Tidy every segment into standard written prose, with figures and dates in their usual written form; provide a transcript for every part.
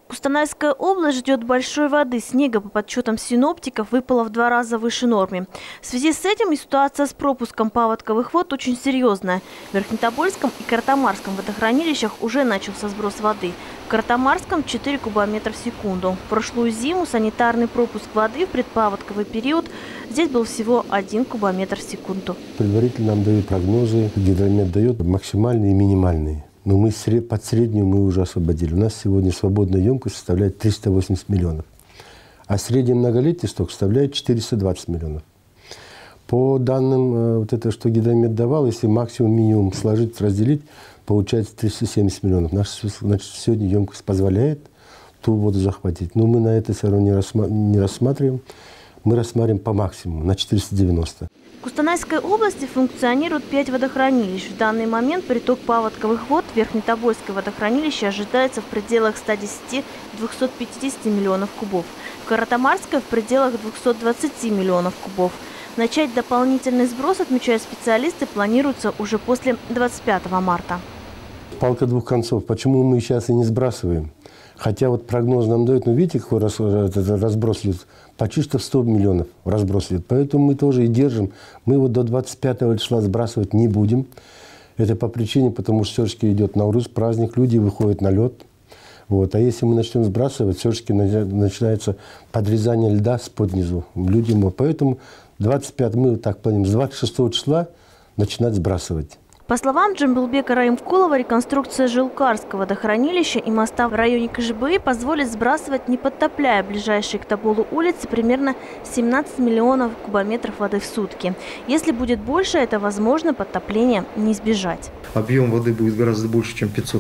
Кустанайская область ждет большой воды. Снега, по подсчетам синоптиков, выпало в 2 раза выше нормы. В связи с этим и ситуация с пропуском паводковых вод очень серьезная. В Верхнетобольском и Каратамарском водохранилищах уже начался сброс воды. В Каратамарском 4 кубометра в секунду. В прошлую зиму санитарный пропуск воды в предпаводковый период здесь был всего 1 кубометр в секунду. Предварительно нам дают прогнозы, гидромет дает максимальные и минимальные. Но мы под среднюю мы уже освободили. У нас сегодня свободная емкость составляет 380 миллионов. А средний многолетний сток составляет 420 миллионов. По данным, вот это, что гидромет давал, если максимум-минимум сложить, разделить, получается 370 миллионов. Значит, сегодня емкость позволяет ту воду захватить. Но мы на это все равно не рассматриваем. Мы рассматриваем по максимуму, на 490. В Кустанайской области функционирует 5 водохранилищ. В данный момент приток паводковых вод в Верхнетобольское водохранилище ожидается в пределах 110-250 миллионов кубов. В Каратамарское в пределах 220 миллионов кубов. Начать дополнительный сброс, отмечают специалисты, планируется уже после 25 марта. Палка двух концов. Почему мы сейчас и не сбрасываем? Хотя вот прогноз нам дают, ну видите, какой разброс идет? Почти что в 100 миллионов разброс идет. Поэтому мы тоже и держим. Мы вот до 25 числа сбрасывать не будем. Это по причине, потому что все-таки идет Наурыз, праздник, люди выходят на лед. Вот. А если мы начнем сбрасывать, все-таки начинается подрезание льда с поднизу. Люди могут. Поэтому 25 мы так планируем, с 26 числа начинать сбрасывать. По словам Джамбулбека Раимкулова, реконструкция Жилкарского водохранилища и моста в районе Кыжбы позволит сбрасывать, не подтопляя ближайшие к Тоболу улицы, примерно 17 миллионов кубометров воды в сутки. Если будет больше, это возможно, подтопление не избежать. Объем воды будет гораздо больше, чем 500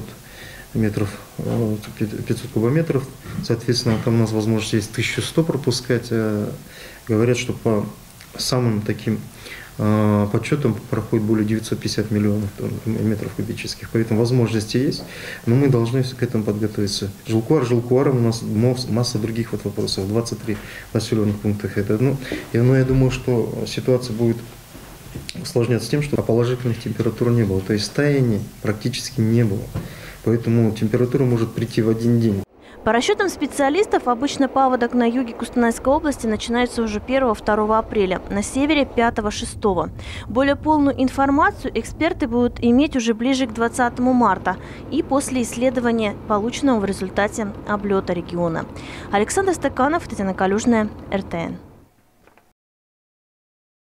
кубометров. Соответственно, там у нас возможность есть 1100 пропускать. Говорят, что по самым таким подсчетом проходит более 950 миллионов метров кубических. Поэтому возможности есть, но мы должны к этому подготовиться. Жилкуаром у нас масса других вот вопросов, 23 населенных пунктов. Но я думаю, что ситуация будет усложняться тем, что положительных температур не было. То есть таяния практически не было. Поэтому температура может прийти в один день. По расчетам специалистов, обычно паводок на юге Кустанайской области начинается уже 1-2 апреля, на севере 5-6. Более полную информацию эксперты будут иметь уже ближе к 20 марта и после исследования, полученного в результате облета региона. Александр Стаканов, Татьяна Калюжная, РТН.